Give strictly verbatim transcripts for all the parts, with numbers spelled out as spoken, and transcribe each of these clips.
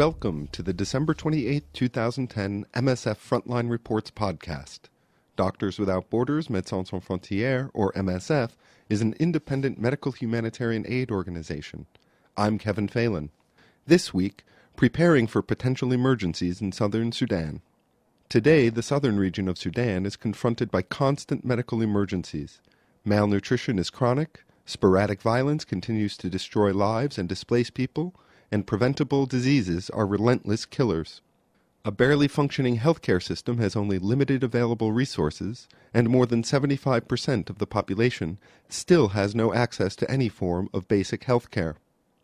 Welcome to the December twenty-eighth, two thousand ten M S F Frontline Reports podcast. Doctors Without Borders, Médecins Sans Frontières, or M S F, is an independent medical humanitarian aid organization. I'm Kevin Phelan. This week, preparing for potential emergencies in southern Sudan. Today, the southern region of Sudan is confronted by constant medical emergencies. Malnutrition is chronic, sporadic violence continues to destroy lives and displace people, and preventable diseases are relentless killers. A barely functioning healthcare system has only limited available resources, and more than seventy-five percent of the population still has no access to any form of basic healthcare.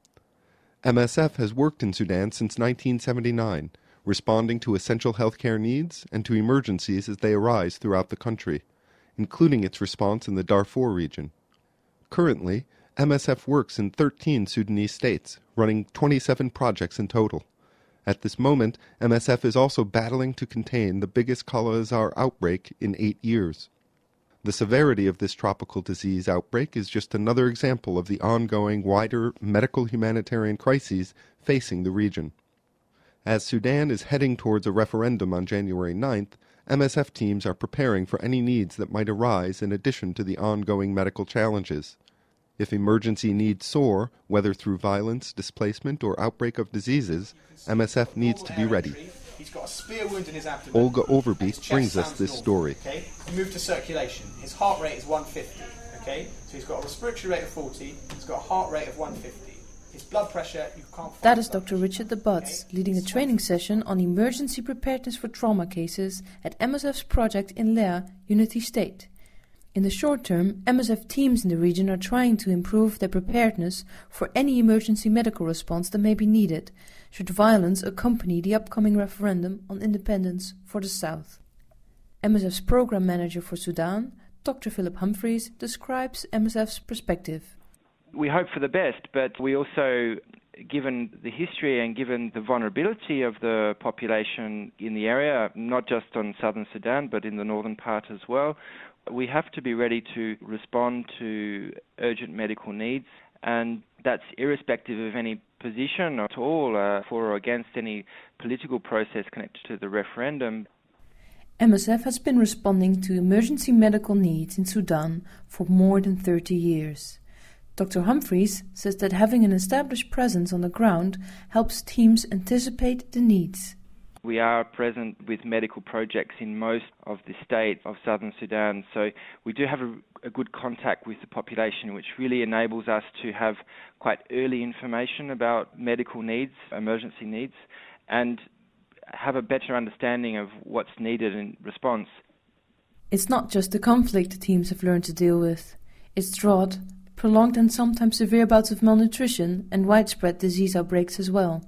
M S F has worked in Sudan since nineteen seventy-nine, responding to essential healthcare needs and to emergencies as they arise throughout the country, including its response in the Darfur region. Currently, M S F works in thirteen Sudanese states, running twenty-seven projects in total. At this moment, M S F is also battling to contain the biggest azar outbreak in eight years. The severity of this tropical disease outbreak is just another example of the ongoing wider medical humanitarian crises facing the region. As Sudan is heading towards a referendum on January ninth, M S F teams are preparing for any needs that might arise in addition to the ongoing medical challenges. If emergency needs soar, whether through violence, displacement, or outbreak of diseases, M S F needs to be ready. He's got a spear wound in his abdomen. Olga Overbeek brings us this story. Okay, we move to circulation. His heart rate is one fifty. Okay, so he's got a respiratory rate of forty. He's got a heart rate of one fifty. His blood pressure, you can't find. That is Doctor Richard de Butts, leading a training session on emergency preparedness for trauma cases at M S F's project in Leer, Unity State. In the short term, M S F teams in the region are trying to improve their preparedness for any emergency medical response that may be needed, should violence accompany the upcoming referendum on independence for the South. M S F's program manager for Sudan, Doctor Philip Humphreys, describes M S F's perspective. We hope for the best, but we also, given the history and given the vulnerability of the population in the area, not just on southern Sudan, but in the northern part as well, we have to be ready to respond to urgent medical needs, and that's irrespective of any position at all uh, for or against any political process connected to the referendum. M S F has been responding to emergency medical needs in Sudan for more than thirty years. Doctor Humphreys says that having an established presence on the ground helps teams anticipate the needs. We are present with medical projects in most of the state of southern Sudan, so we do have a, a good contact with the population, which really enables us to have quite early information about medical needs, emergency needs, and have a better understanding of what's needed in response. It's not just the conflict the teams have learned to deal with. It's drought, prolonged and sometimes severe bouts of malnutrition, and widespread disease outbreaks as well.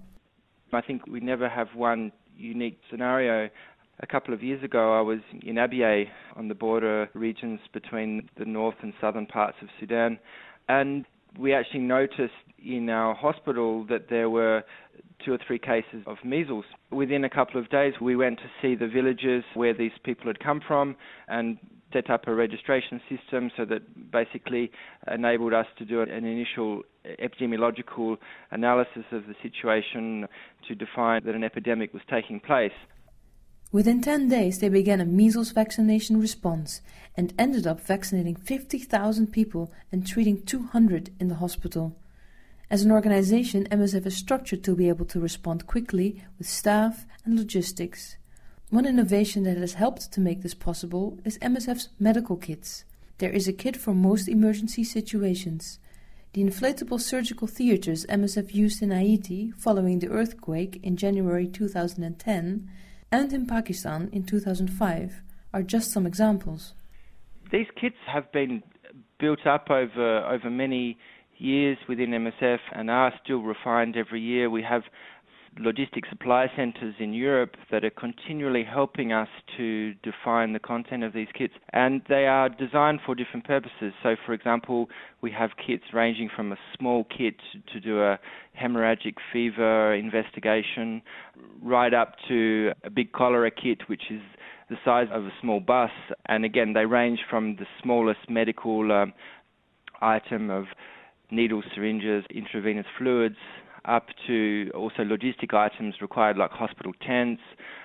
I think we never have one unique scenario. A couple of years ago, I was in Abyei on the border regions between the north and southern parts of Sudan, and we actually noticed in our hospital that there were two or three cases of measles. Within a couple of days, we went to see the villages where these people had come from and set up a registration system so that basically enabled us to do an initial epidemiological analysis of the situation to define that an epidemic was taking place. Within ten days, they began a measles vaccination response and ended up vaccinating fifty thousand people and treating two hundred in the hospital. As an organization, M S F is structured to be able to respond quickly with staff and logistics. One innovation that has helped to make this possible is M S F's medical kits. There is a kit for most emergency situations. The inflatable surgical theaters M S F used in Haiti following the earthquake in January two thousand ten and in Pakistan in two thousand five are just some examples. These kits have been built up over, over many years within M S F and are still refined every year. We have logistic supply centres in Europe that are continually helping us to define the content of these kits, and they are designed for different purposes. So, for example, we have kits ranging from a small kit to do a hemorrhagic fever investigation right up to a big cholera kit, which is the size of a small bus, and again, they range from the smallest medical um, item of needles, syringes, intravenous fluids, up to also logistic items required like hospital tents,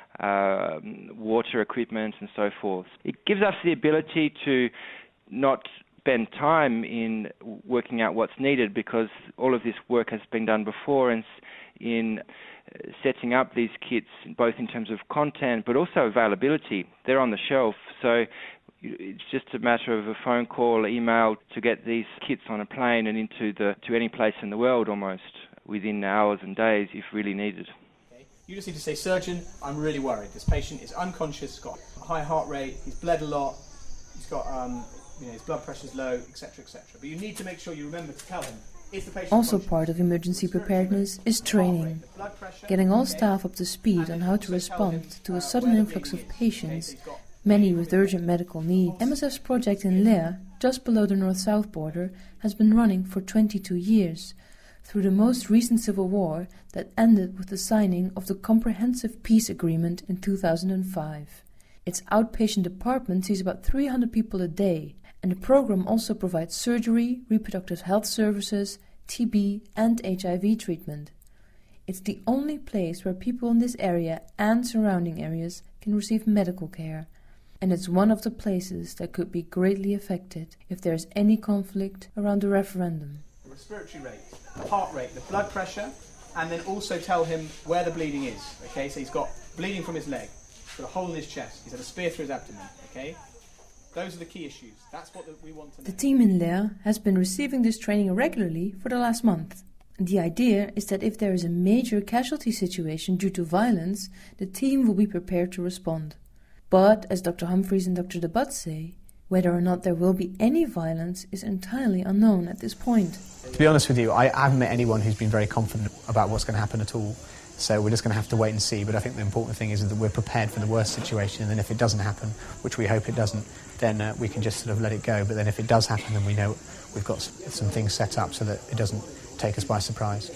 uh, water equipment and so forth. It gives us the ability to not spend time in working out what's needed, because all of this work has been done before and in setting up these kits, both in terms of content but also availability. They're on the shelf, so it's just a matter of a phone call, email to get these kits on a plane and into the to any place in the world almost within hours and days if really needed. Okay. You just need to say, surgeon, I'm really worried. This patient is unconscious, got a high heart rate, he's bled a lot, he's got um, you know, his blood pressure's low, et cetera, et cetera. But you need to make sure you remember to tell him. Also part of emergency preparedness is training, getting all staff up to speed on how to respond to a sudden influx of patients, many with urgent medical needs. M S F's project in Leer, just below the north-south border, has been running for twenty-two years, through the most recent civil war that ended with the signing of the Comprehensive Peace Agreement in two thousand five. Its outpatient department sees about three hundred people a day, and the program also provides surgery, reproductive health services, T B and H I V treatment. It's the only place where people in this area and surrounding areas can receive medical care, and it's one of the places that could be greatly affected if there's any conflict around the referendum. The respiratory rate, the heart rate, the blood pressure, and then also tell him where the bleeding is. Okay, so he's got bleeding from his leg, he's got a hole in his chest, he's had a spear through his abdomen. Okay. Those are the key issues. That's what we want to know. The team in Leer has been receiving this training regularly for the last month. The idea is that if there is a major casualty situation due to violence, the team will be prepared to respond. But, as Doctor Humphreys and Doctor DeButt say, whether or not there will be any violence is entirely unknown at this point. To be honest with you, I haven't met anyone who's been very confident about what's going to happen at all. So we're just going to have to wait and see. But I think the important thing is that we're prepared for the worst situation, and then if it doesn't happen, which we hope it doesn't, then uh, we can just sort of let it go. But then if it does happen, then we know we've got some things set up so that it doesn't take us by surprise.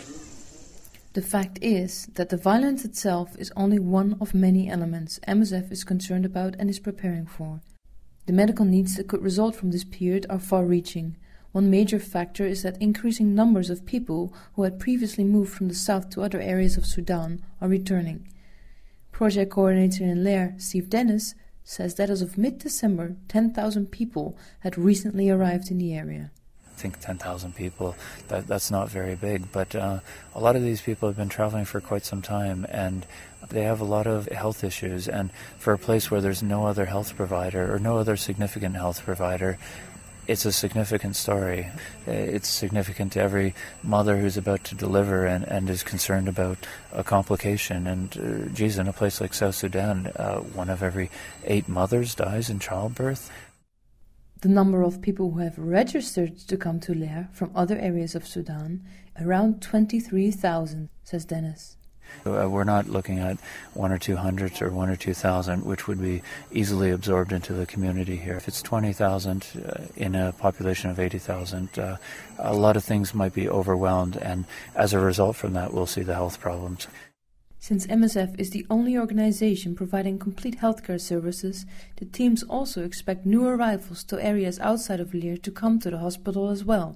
The fact is that the violence itself is only one of many elements M S F is concerned about and is preparing for. The medical needs that could result from this period are far-reaching. One major factor is that increasing numbers of people who had previously moved from the south to other areas of Sudan are returning. Project coordinator in Leer, Steve Dennis, says that as of mid-December, ten thousand people had recently arrived in the area. I think ten thousand people, that, that's not very big, but uh, a lot of these people have been traveling for quite some time, and they have a lot of health issues, and for a place where there's no other health provider or no other significant health provider, it's a significant story. It's significant to every mother who's about to deliver and, and is concerned about a complication. And, uh, geez, in a place like South Sudan, uh, one of every eight mothers dies in childbirth. The number of people who have registered to come to Leer from other areas of Sudan, around twenty-three thousand, says Dennis. Uh, we're not looking at one or two hundred or one or two thousand, which would be easily absorbed into the community here. If it's twenty thousand uh, in a population of eighty thousand, uh, a lot of things might be overwhelmed, and as a result from that, we'll see the health problems. Since M S F is the only organization providing complete healthcare services, the teams also expect new arrivals to areas outside of Leer to come to the hospital as well.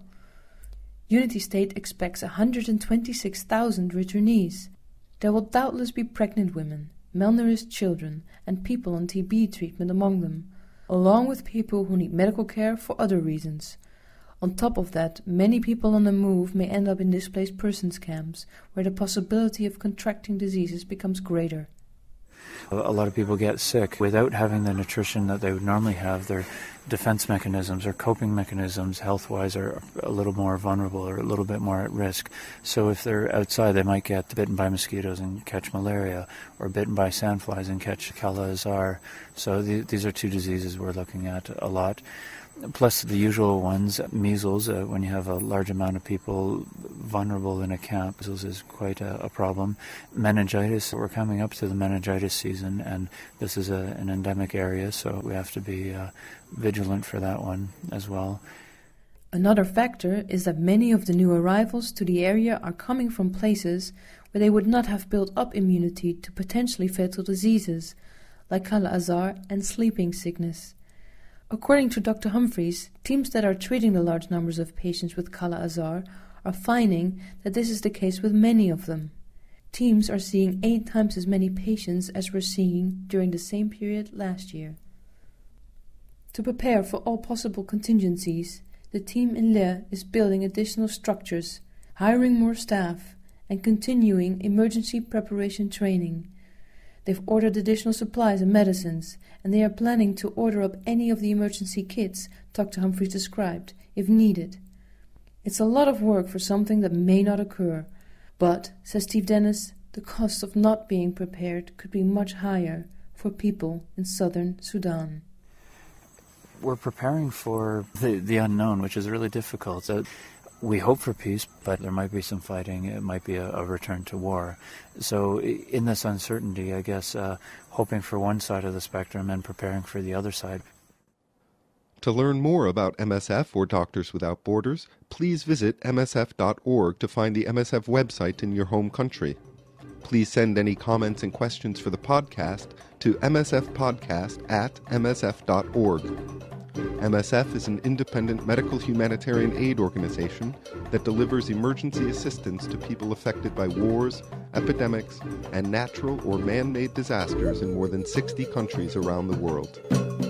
Unity State expects one hundred twenty-six thousand returnees. There will doubtless be pregnant women, malnourished children, and people on T B treatment among them, along with people who need medical care for other reasons. On top of that, many people on the move may end up in displaced persons camps, where the possibility of contracting diseases becomes greater. A lot of people get sick without having the nutrition that they would normally have. Their defense mechanisms or coping mechanisms health-wise are a little more vulnerable or a little bit more at risk. So if they're outside, they might get bitten by mosquitoes and catch malaria, or bitten by sandflies and catch Kala azar. So th- these are two diseases we're looking at a lot. Plus the usual ones, measles, uh, when you have a large amount of people vulnerable in a camp, measles is quite a, a problem. Meningitis, we're coming up to the meningitis season, and this is a, an endemic area, so we have to be uh, vigilant for that one as well. Another factor is that many of the new arrivals to the area are coming from places where they would not have built up immunity to potentially fatal diseases, like Kala azar and sleeping sickness. According to Doctor Humphreys, teams that are treating the large numbers of patients with Kala azar are finding that this is the case with many of them. Teams are seeing eight times as many patients as were seeing during the same period last year. To prepare for all possible contingencies, the team in Le is building additional structures, hiring more staff, and continuing emergency preparation training. They've ordered additional supplies and medicines, and they are planning to order up any of the emergency kits Doctor Humphreys described, if needed. It's a lot of work for something that may not occur, but, says Steve Dennis, the cost of not being prepared could be much higher for people in southern Sudan. We're preparing for the, the unknown, which is really difficult. Uh, we hope for peace, but there might be some fighting. It might be a, a return to war. So in this uncertainty, I guess, uh, hoping for one side of the spectrum and preparing for the other side. To learn more about M S F or Doctors Without Borders, please visit M S F dot org to find the M S F website in your home country. Please send any comments and questions for the podcast to M S F podcast at M S F dot org. M S F is an independent medical humanitarian aid organization that delivers emergency assistance to people affected by wars, epidemics, and natural or man-made disasters in more than sixty countries around the world.